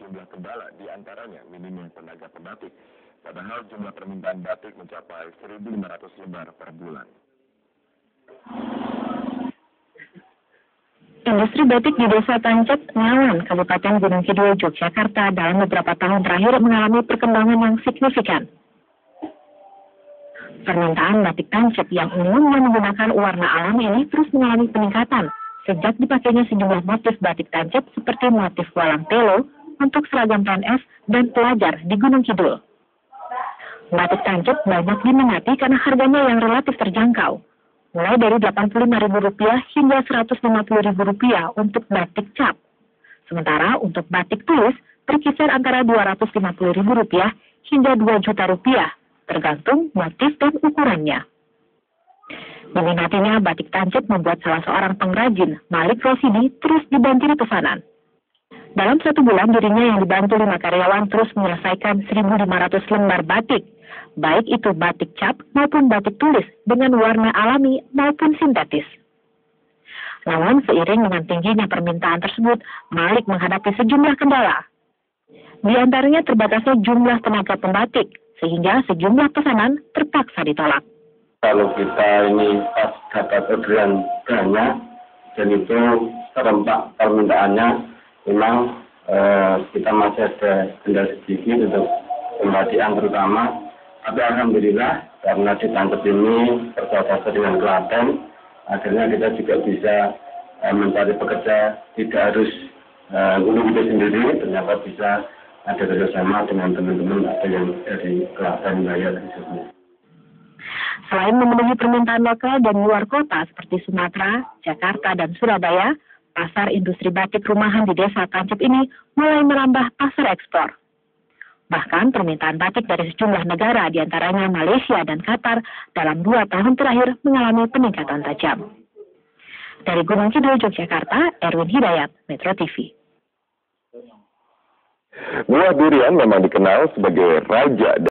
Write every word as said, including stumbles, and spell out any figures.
sejumlah kendala, diantaranya minimum tenaga pembatik. Padahal jumlah permintaan batik mencapai seribu lima ratus lembar per bulan. Industri batik di Desa Tancep, Ngawan, Kabupaten Gunung Kidul, Yogyakarta dalam beberapa tahun terakhir mengalami perkembangan yang signifikan. Permintaan batik Tancep yang umumnya menggunakan warna alam ini terus mengalami peningkatan sejak dipakainya sejumlah motif batik Tancep seperti motif walang telo untuk seragam P N S dan pelajar di Gunung Kidul. Batik Tancep banyak diminati karena harganya yang relatif terjangkau, mulai dari delapan puluh lima ribu rupiah hingga seratus lima puluh ribu rupiah untuk batik cap. Sementara untuk batik tulis berkisar antara dua ratus lima puluh ribu rupiah hingga dua juta rupiah, tergantung motif dan ukurannya. Diminatinya batik Tancep membuat salah seorang pengrajin, Malik Rosidi, terus dibanjiri pesanan. Dalam satu bulan dirinya yang dibantu lima karyawan terus menyelesaikan seribu lima ratus lembar batik, baik itu batik cap maupun batik tulis dengan warna alami maupun sintetis. Namun seiring dengan tingginya permintaan tersebut, Malik menghadapi sejumlah kendala. Di antaranya terbatasnya jumlah tenaga pembatik, sehingga sejumlah pesanan terpaksa ditolak. Kalau kita ini pas dapat orderan banyak dan itu serempak permintaannya, memang eh, kita masih ada kendala sedikit untuk pembatikan terutama. Tapi alhamdulillah karena di Tancep ini berbatasan dengan Klaten, akhirnya kita juga bisa eh, mencari pekerja, tidak harus ngulung itu sendiri, ternyata bisa ada kerjasama dengan teman-teman ada yang dari Klaten wilayah khususnya. Selain memenuhi permintaan lokal dan luar kota seperti Sumatera, Jakarta, dan Surabaya, pasar industri batik rumahan di Desa Tancep ini mulai merambah pasar ekspor. Bahkan permintaan batik dari sejumlah negara, diantaranya Malaysia dan Qatar, dalam dua tahun terakhir mengalami peningkatan tajam. Dari Gunung Kidul, Yogyakarta, Erwin Hidayat, Metro T V. Buah durian memang dikenal sebagai raja